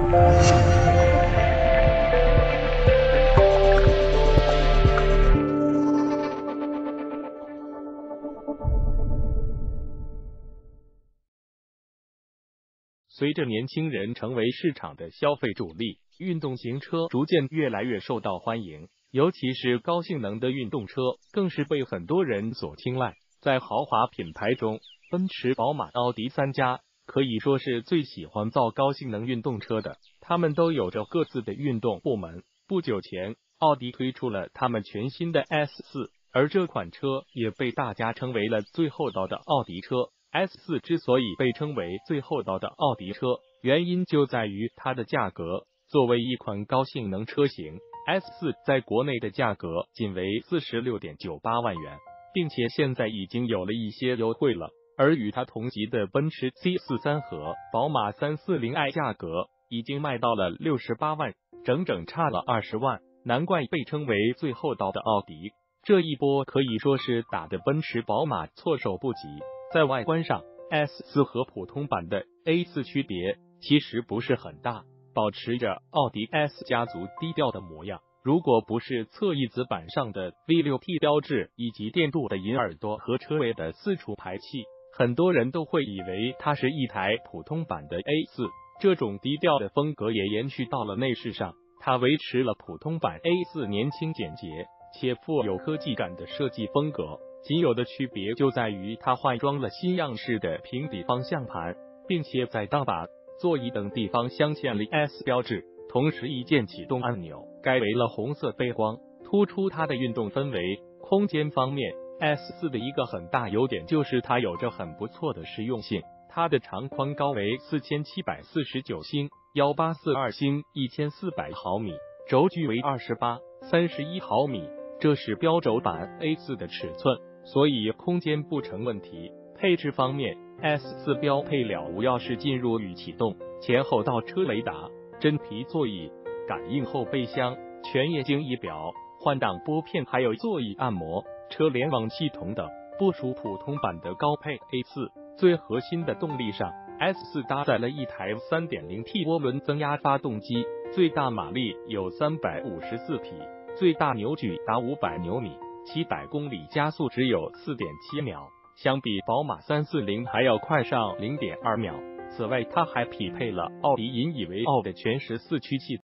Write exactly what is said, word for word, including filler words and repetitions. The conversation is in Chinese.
随着年轻人成为市场的消费主力，运动型车逐渐越来越受到欢迎，尤其是高性能的运动车，更是被很多人所青睐。在豪华品牌中，奔驰、宝马、奥迪三家可以说是最喜欢造高性能运动车的，他们都有着各自的运动部门。不久前，奥迪推出了他们全新的 S 四，而这款车也被大家称为了最厚道的奥迪车。S 四 之所以被称为最厚道的奥迪车，原因就在于它的价格。作为一款高性能车型， S 四 在国内的价格仅为 四十六点九八万元，并且现在已经有了一些优惠了。而与它同级的奔驰 C 四十三 和宝马 三四零 i 价格已经卖到了六十八万，整整差了二十万，难怪被称为最厚道的奥迪。这一波可以说是打得奔驰、宝马措手不及。在外观上， S 四 和普通版的 A 四 区别其实不是很大，保持着奥迪 S 家族低调的模样。如果不是侧翼子板上的 V 六 T 标志以及电镀的银耳朵和车尾的四出排气，很多人都会以为它是一台普通版的 A 四。这种低调的风格也延续到了内饰上，它维持了普通版 A 四 年轻简洁且富有科技感的设计风格。仅有的区别就在于它换装了新样式的平底方向盘，并且在档把、座椅等地方镶嵌了 S 标志，同时一键启动按钮改为了红色背光，突出它的运动氛围。空间方面， S 四 的一个很大优点就是它有着很不错的实用性。它的长宽高为四千七百四十九星，幺八四二星，一千四百毫米，轴距为二十八、三十一毫米，这是标轴版 A 四 的尺寸，所以空间不成问题。配置方面， S 四 标配了无钥匙进入与启动、前后倒车雷达、真皮座椅、感应后备箱、全液晶仪表、换挡拨片，还有座椅按摩、车联网系统等，不属普通版的高配 A 四。最核心的动力上， S 四 搭载了一台 三点零 T 涡轮增压发动机，最大马力有三百五十四匹，最大扭矩达五百牛米，七百公里加速只有 四点七秒，相比宝马三四零还要快上 零点二秒。此外，它还匹配了奥迪引以为傲的全时四驱系统。